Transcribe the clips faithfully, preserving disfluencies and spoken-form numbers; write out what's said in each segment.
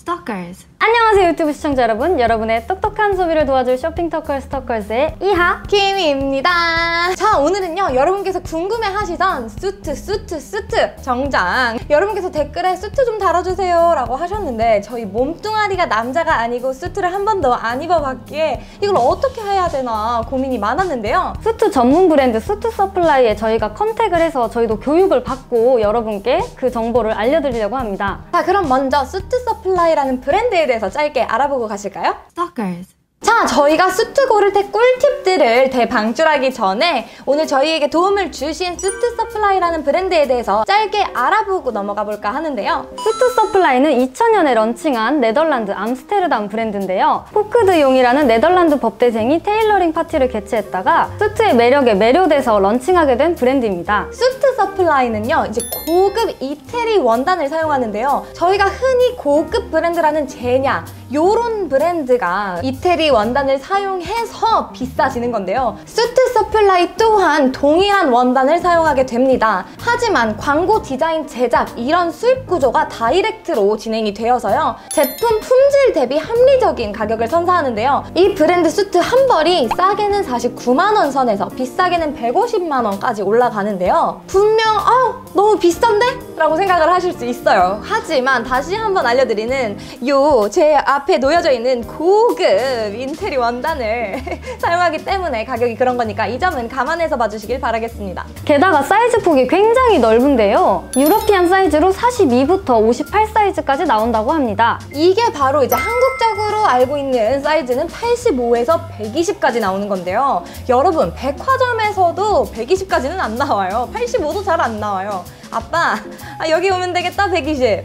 Stalkers. 안녕하세요 유튜브 시청자 여러분. 여러분의 똑똑한 소비를 도와줄 쇼핑 터커 스토커즈의 이하 키미입니다. 자, 오늘은요 여러분께서 궁금해하시던 수트 수트 수트 정장, 여러분께서 댓글에 수트 좀 달아주세요 라고 하셨는데 저희 몸뚱아리가 남자가 아니고 수트를 한 번도 안 입어봤기에 이걸 어떻게 해야 되나 고민이 많았는데요. 수트 전문 브랜드 수트 서플라이에 저희가 컨택을 해서 저희도 교육을 받고 여러분께 그 정보를 알려드리려고 합니다. 자, 그럼 먼저 수트 서플라이라는 브랜드에 대해서 짧게 알아보고 가실까요? Stalkers. 자, 저희가 수트 고를 때 꿀팁들을 대방출하기 전에 오늘 저희에게 도움을 주신 수트 서플라이라는 브랜드에 대해서 짧게 알아보고 넘어가 볼까 하는데요. 수트 서플라이는 이천 년에 런칭한 네덜란드 암스테르담 브랜드인데요. 포크드용이라는 네덜란드 법대생이 테일러링 파티를 개최했다가 수트의 매력에 매료돼서 런칭하게 된 브랜드입니다. 수트 서플라이는요 이제 고급 이태리 원단을 사용하는데요. 저희가 흔히 고급 브랜드라는 제냐 요런 브랜드가 이태리 원단을 사용해서 비싸지는 건데요. 수트 서플라이 또한 동일한 원단을 사용하게 됩니다. 하지만 광고 디자인 제작 이런 수입 구조가 다이렉트로 진행이 되어서요 제품 품질 대비 합리적인 가격을 선사하는데요. 이 브랜드 수트 한 벌이 싸게는 사십구만 원 선에서 비싸게는 백오십만 원까지 올라가는데요. 분명 어, 너무 비싼데? 라고 생각을 하실 수 있어요. 하지만 다시 한번 알려드리는 요 제 앞에 놓여져 있는 고급 인테리 원단을 사용하기 때문에 가격이 그런 거니까 이 점은 감안해서 봐주시길 바라겠습니다. 게다가 사이즈 폭이 굉장히 넓은데요. 유러피안 사이즈로 사십이부터 오십팔 사이즈까지 나온다고 합니다. 이게 바로 이제 한국적으로 알고 있는 사이즈는 팔십오에서 백이십까지 나오는 건데요. 여러분 백화점에서도 백이십까지는 안 나와요. 팔십오도 잘 안 나와요. 아빠, 아, 여기 오면 되겠다, 백이십.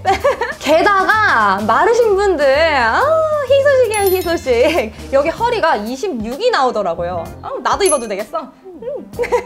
게다가 마르신 분들 아, 희소식이에요, 희소식. 여기 허리가 이십육이 나오더라고요. 아, 나도 입어도 되겠어. 음.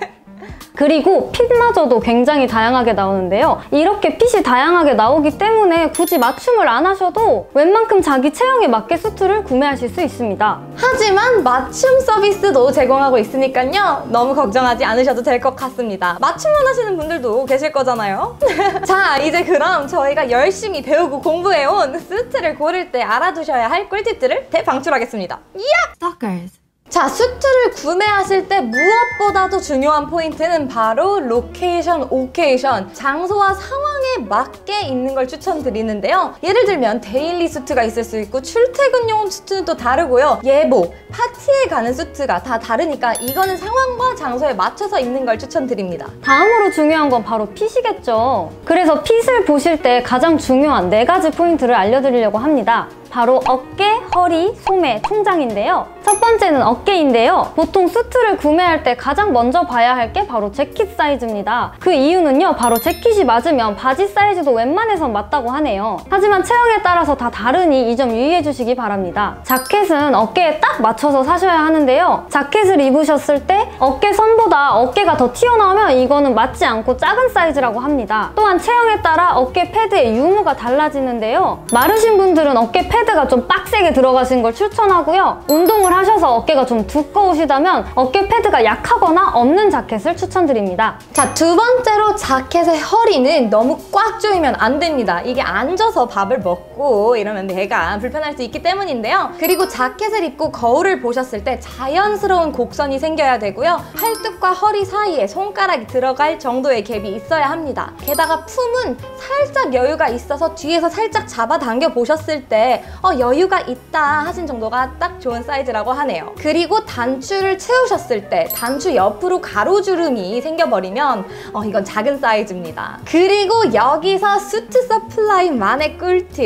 그리고 핏마저도 굉장히 다양하게 나오는데요. 이렇게 핏이 다양하게 나오기 때문에 굳이 맞춤을 안 하셔도 웬만큼 자기 체형에 맞게 수트를 구매하실 수 있습니다. 하지만 맞춤 서비스도 제공하고 있으니까요 너무 걱정하지 않으셔도 될 것 같습니다. 맞춤만 하시는 분들도 계실 거잖아요. 자, 이제 그럼 저희가 열심히 배우고 공부해온 수트를 고를 때 알아두셔야 할 꿀팁들을 대방출하겠습니다. 이야! Stalkers. 자, 수트를 구매하실 때 무엇보다도 중요한 포인트는 바로 로케이션, 오케이션, 장소와 상황에 맞게 입는 걸 추천드리는데요. 예를 들면 데일리 수트가 있을 수 있고 출퇴근용 수트는 또 다르고요. 예복, 파티에 가는 수트가 다 다르니까 이거는 상황과 장소에 맞춰서 입는 걸 추천드립니다. 다음으로 중요한 건 바로 핏이겠죠. 그래서 핏을 보실 때 가장 중요한 네 가지 포인트를 알려드리려고 합니다. 바로 어깨, 허리, 소매, 총장인데요. 첫 번째는 어깨인데요. 보통 수트를 구매할 때 가장 먼저 봐야 할 게 바로 재킷 사이즈입니다. 그 이유는요, 바로 재킷이 맞으면 바지 사이즈도 웬만해선 맞다고 하네요. 하지만 체형에 따라서 다 다르니 이 점 유의해 주시기 바랍니다. 자켓은 어깨에 딱 맞춰서 사셔야 하는데요. 자켓을 입으셨을 때 어깨 선보다 어깨가 더 튀어나오면 이거는 맞지 않고 작은 사이즈라고 합니다. 또한 체형에 따라 어깨 패드의 유무가 달라지는데요. 마르신 분들은 어깨 패드가 좀 빡세게 들어가신 걸 추천하고요. 운동을 하셔서 어깨가 좀 두꺼우시다면 어깨 패드가 약하거나 없는 자켓을 추천드립니다. 자, 두 번째로 자켓의 허리는 너무 꽉 조이면 안 됩니다. 이게 앉아서 밥을 먹고 이러면 내가 불편할 수 있기 때문인데요. 그리고 자켓을 입고 거울을 보셨을 때 자연스러운 곡선이 생겨야 되고요. 팔뚝과 허리 사이에 손가락이 들어갈 정도의 갭이 있어야 합니다. 게다가 품은 살짝 여유가 있어서 뒤에서 살짝 잡아당겨 보셨을 때 어, 여유가 있다 하신 정도가 딱 좋은 사이즈라고 하네요. 그리고 단추를 채우셨을 때 단추 옆으로 가로주름이 생겨버리면 어, 이건 작은 사이즈입니다. 그리고 여기서 수트 서플라이만의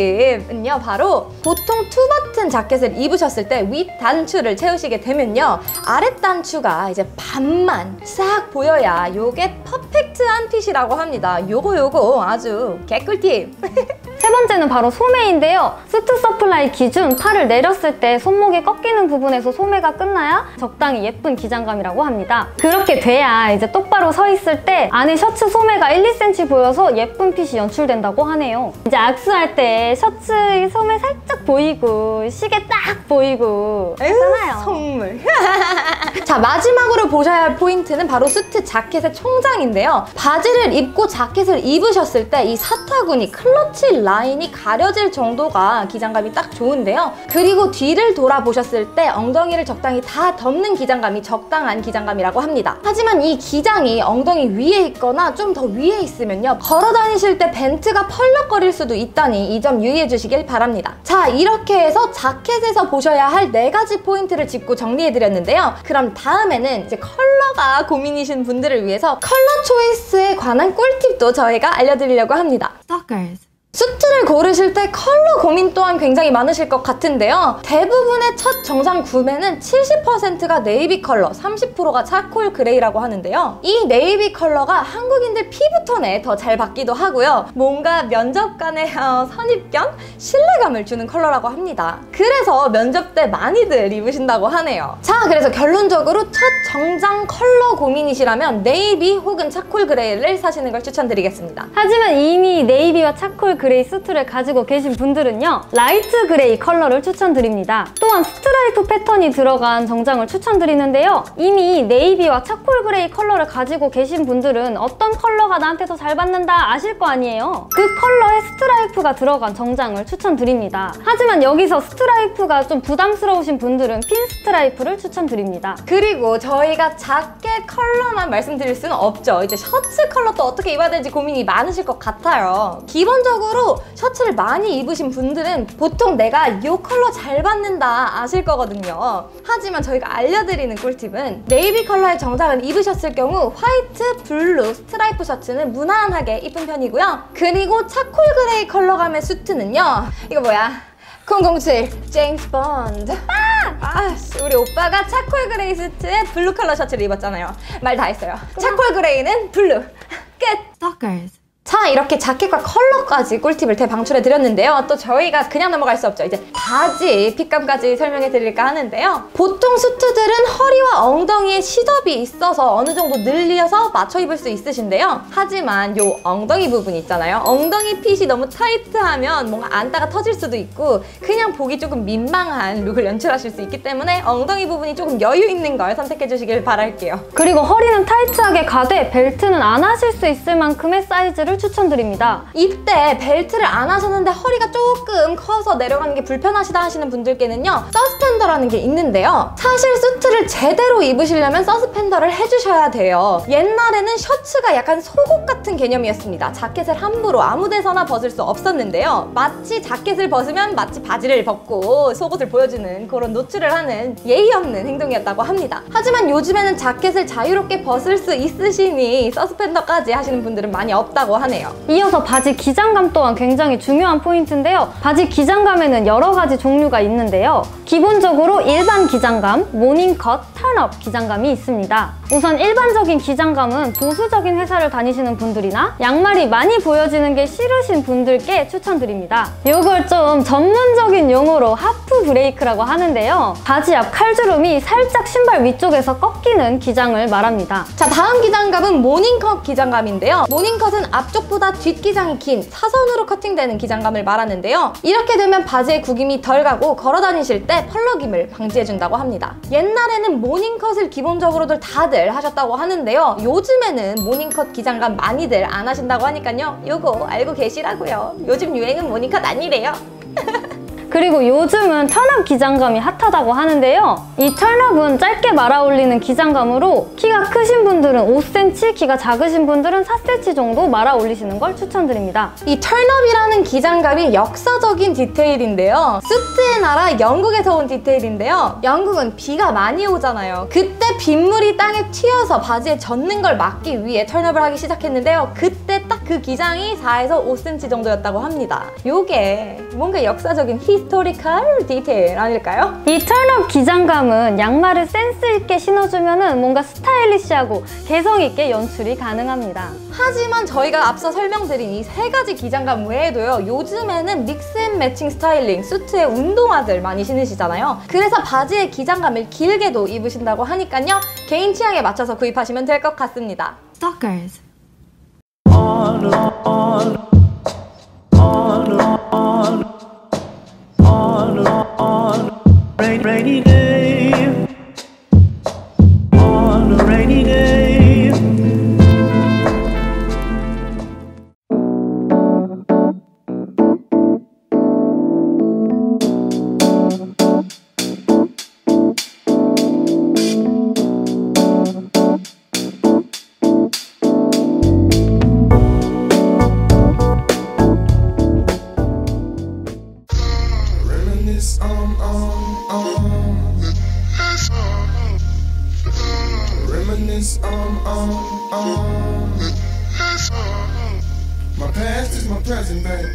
꿀팁은요, 바로 보통 투버튼 자켓을 입으셨을 때 윗 단추를 채우시게 되면요, 아랫 단추가 이제 반만 싹 보여야 요게 퍼펙트한 핏이라고 합니다. 요거 요거 아주 개꿀팁. 세 번째는 바로 소매인데요. 수트 서플라이 기준 팔을 내렸을 때 손목이 꺾이는 부분에서 소매가 끝나야 적당히 예쁜 기장감이라고 합니다. 그렇게 돼야 이제 똑바로 서 있을 때 안에 셔츠 소매가 일, 이 센티미터 보여서 예쁜 핏이 연출된다고 하네요. 이제 악수할 때 셔츠 소매 살짝 보이고 시계 딱 보이고 에휴, 선물. 자, 마지막으로 보셔야 할 포인트는 바로 수트 자켓의 총장인데요. 바지를 입고 자켓을 입으셨을 때 이 사타구니 클러치 라인 라인이 가려질 정도가 기장감이 딱 좋은데요. 그리고 뒤를 돌아보셨을 때 엉덩이를 적당히 다 덮는 기장감이 적당한 기장감이라고 합니다. 하지만 이 기장이 엉덩이 위에 있거나 좀 더 위에 있으면요, 걸어 다니실 때 벤트가 펄럭거릴 수도 있다니 이 점 유의해 주시길 바랍니다. 자, 이렇게 해서 자켓에서 보셔야 할 네 가지 포인트를 짚고 정리해드렸는데요. 그럼 다음에는 이제 컬러가 고민이신 분들을 위해서 컬러 초이스에 관한 꿀팁도 저희가 알려드리려고 합니다. Stalkers. 수트를 고르실 때 컬러 고민 또한 굉장히 많으실 것 같은데요. 대부분의 첫 정장 구매는 칠십 퍼센트가 네이비 컬러, 삼십 퍼센트가 차콜 그레이라고 하는데요. 이 네이비 컬러가 한국인들 피부톤에 더 잘 받기도 하고요. 뭔가 면접 간의 어, 선입견? 신뢰감을 주는 컬러라고 합니다. 그래서 면접 때 많이들 입으신다고 하네요. 자, 그래서 결론적으로 첫 정장 컬러 고민이시라면 네이비 혹은 차콜 그레이를 사시는 걸 추천드리겠습니다. 하지만 이미 네이비와 차콜 그레이 수트를 가지고 계신 분들은요, 라이트 그레이 컬러를 추천드립니다. 또한 스트라이프 패턴이 들어간 정장을 추천드리는데요. 이미 네이비와 차콜 그레이 컬러를 가지고 계신 분들은 어떤 컬러가 나한테 더 잘 받는다 아실 거 아니에요. 그 컬러에 스트라이프가 들어간 정장을 추천드립니다. 하지만 여기서 스트라이프가 좀 부담스러우신 분들은 핀 스트라이프를 추천드립니다. 그리고 저희가 자켓 컬러만 말씀드릴 수는 없죠. 이제 셔츠 컬러 또 어떻게 입어야 될지 고민이 많으실 것 같아요. 기본적으로 셔츠를 많이 입으신 분들은 보통 내가 이 컬러 잘 받는다 아실 거거든요. 하지만 저희가 알려드리는 꿀팁은 네이비 컬러의 정장을 입으셨을 경우 화이트, 블루, 스트라이프 셔츠는 무난하게 입은 편이고요. 그리고 차콜 그레이 컬러감의 수트는요, 이거 뭐야? 공공칠 제임스 본드. 아! 아, 우리 오빠가 차콜 그레이 수트에 블루 컬러 셔츠를 입었잖아요. 말 다 했어요. 차콜 그레이는 블루. 끝! Stalkers. 자, 이렇게 자켓과 컬러까지 꿀팁을 대방출해 드렸는데요. 또 저희가 그냥 넘어갈 수 없죠. 이제 바지 핏감까지 설명해 드릴까 하는데요. 보통 수트들은 허리와 엉덩이에 시접이 있어서 어느 정도 늘려서 맞춰 입을 수 있으신데요. 하지만 요 엉덩이 부분 있잖아요. 엉덩이 핏이 너무 타이트하면 뭔가 안다가 터질 수도 있고 그냥 보기 조금 민망한 룩을 연출하실 수 있기 때문에 엉덩이 부분이 조금 여유 있는 걸 선택해 주시길 바랄게요. 그리고 허리는 타이트하게 가되 벨트는 안 하실 수 있을 만큼의 사이즈를 추천드립니다. 이때 벨트를 안 하셨는데 허리가 조금 커서 내려가는 게 불편하시다 하시는 분들께는요, 서스펜더라는 게 있는데요. 사실 수트를 제대로 입으시려면 서스펜더를 해주셔야 돼요. 옛날에는 셔츠가 약간 속옷 같은 개념이었습니다. 자켓을 함부로 아무 데서나 벗을 수 없었는데요. 마치 자켓을 벗으면 마치 바지를 벗고 속옷을 보여주는 그런 노출을 하는 예의 없는 행동이었다고 합니다. 하지만 요즘에는 자켓을 자유롭게 벗을 수 있으시니 서스펜더까지 하시는 분들은 많이 없다고 하네요. 이어서 바지 기장감 또한 굉장히 중요한 포인트인데요. 바지 기장감에는 여러 가지 종류가 있는데요. 기본적으로 일반 기장감, 모닝컷, 턴업 기장감이 있습니다. 우선 일반적인 기장감은 보수적인 회사를 다니시는 분들이나 양말이 많이 보여지는 게 싫으신 분들께 추천드립니다. 이걸 좀 전문적인 용어로 하프 브레이크라고 하는데요. 바지 앞 칼주름이 살짝 신발 위쪽에서 꺾이는 기장을 말합니다. 자, 다음 기장감은 모닝컷 기장감인데요. 모닝컷은 앞쪽보다 뒷기장이 긴 사선으로 커팅되는 기장감을 말하는데요. 이렇게 되면 바지의 구김이 덜 가고 걸어 다니실 때 펄럭임을 방지해준다고 합니다. 옛날에는 모닝컷을 기본적으로들 다들 하셨다고 하는데요. 요즘에는 모닝컷 기장감 많이들 안 하신다고 하니까요. 요거 알고 계시라고요. 요즘 유행은 모닝컷 아니래요. 그리고 요즘은 턴업 기장감이 핫하다고 하는데요. 이 턴업은 짧게 말아 올리는 기장감으로 키가 크신 분들은 오 센티미터, 키가 작으신 분들은 사 센티미터 정도 말아 올리시는 걸 추천드립니다. 이 턴업이라는 기장감이 역사적인 디테일인데요. 수트의 나라 영국에서 온 디테일인데요. 영국은 비가 많이 오잖아요. 그때 빗물이 땅에 튀어서 바지에 젖는 걸 막기 위해 턴업을 하기 시작했는데요. 그때 딱 그 기장이 사에서 오 센티미터 정도였다고 합니다. 요게 뭔가 역사적인 히스토리컬 디테일 아닐까요? 이 턴업 기장감은 양말을 센스 있게 신어주면 뭔가 스타일리시하고 개성 있게 연출이 가능합니다. 하지만 저희가 앞서 설명드린 이 세 가지 기장감 외에도요, 요즘에는 믹스 앤 매칭 스타일링, 수트에 운동화들 많이 신으시잖아요. 그래서 바지의 기장감을 길게도 입으신다고 하니까요, 개인 취향에 맞춰서 구입하시면 될 것 같습니다. Stalkers. On, on, on, on, on, on, rain, rainy day, on a rainy day. My past is my present, babe.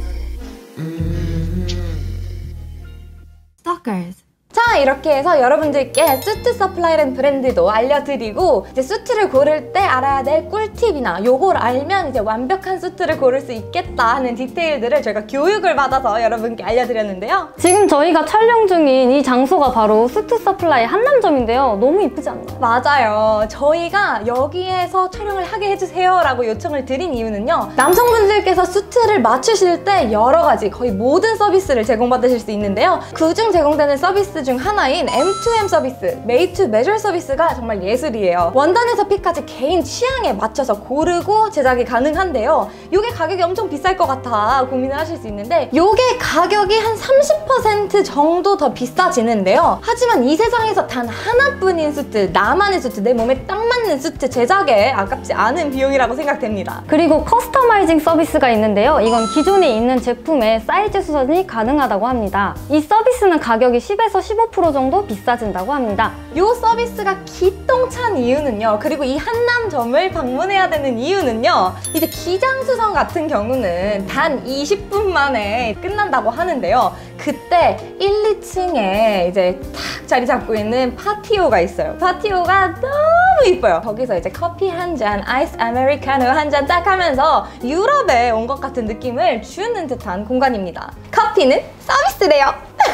Stalkers. 자, 이렇게 해서 여러분들께 수트 서플라이라는 브랜드도 알려드리고 이제 수트를 고를 때 알아야 될 꿀팁이나 요걸 알면 이제 완벽한 수트를 고를 수 있겠다 하는 디테일들을 저희가 교육을 받아서 여러분께 알려드렸는데요. 지금 저희가 촬영 중인 이 장소가 바로 수트 서플라이 한남점인데요. 너무 이쁘지 않나요? 맞아요. 저희가 여기에서 촬영을 하게 해주세요 라고 요청을 드린 이유는요, 남성분들께서 수트를 맞추실 때 여러 가지 거의 모든 서비스를 제공받으실 수 있는데요, 그중 제공되는 서비스 중 하나인 엠 투 엠 서비스, 메이드 투 메저 서비스가 정말 예술이에요. 원단에서 핏까지 개인 취향에 맞춰서 고르고 제작이 가능한데요, 이게 가격이 엄청 비쌀 것 같아 고민을 하실 수 있는데 이게 가격이 한 삼십 퍼센트 정도 더 비싸지는데요, 하지만 이 세상에서 단 하나뿐인 수트, 나만의 수트, 내 몸에 딱 맞는 수트 제작에 아깝지 않은 비용이라고 생각됩니다. 그리고 커스터마이징 서비스가 있는데요. 이건 기존에 있는 제품의 사이즈 수선이 가능하다고 합니다. 이 서비스는 가격이 십에서 십오 퍼센트 정도 비싸진다고 합니다. 이 서비스가 기똥찬 이유는요, 그리고 이 한남점을 방문해야 되는 이유는요, 이제 기장수선 같은 경우는 단 이십 분 만에 끝난다고 하는데요, 그때 일, 이 층에 이제 탁 자리 잡고 있는 파티오가 있어요. 파티오가 너무 이뻐요. 거기서 이제 커피 한 잔, 아이스 아메리카노 한 잔 딱 하면서 유럽에 온 것 같은 느낌을 주는 듯한 공간입니다. 커피는 서비스래요.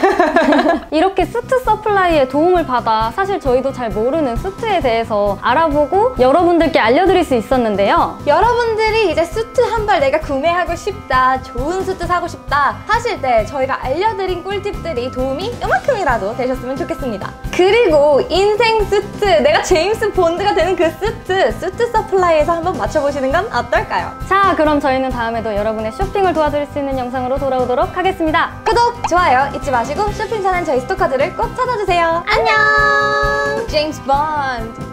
이렇게 수트 서플라이의 도움을 받아 사실 저희도 잘 모르는 수트에 대해서 알아보고 여러분들께 알려드릴 수 있었는데요. 여러분들이 이제 수트 한 벌 내가 구매하고 싶다, 좋은 수트 사고 싶다 하실 때 저희가 알려드린 꿀팁들이 도움이 요만큼이라도 되셨으면 좋겠습니다. 그리고 인생 수트, 내가 제임스 본드가 되는 그 수트, 수트 서플라이에서 한번 맞춰보시는 건 어떨까요? 자, 그럼 저희는 다음에도 여러분의 쇼핑을 도와드릴 수 있는 영상으로 돌아오도록 하겠습니다. 구독, 좋아요 잊지 마시고 쇼핑 사는 저희 스토커들을 꼭 찾아주세요. 안녕! 제임스 본드!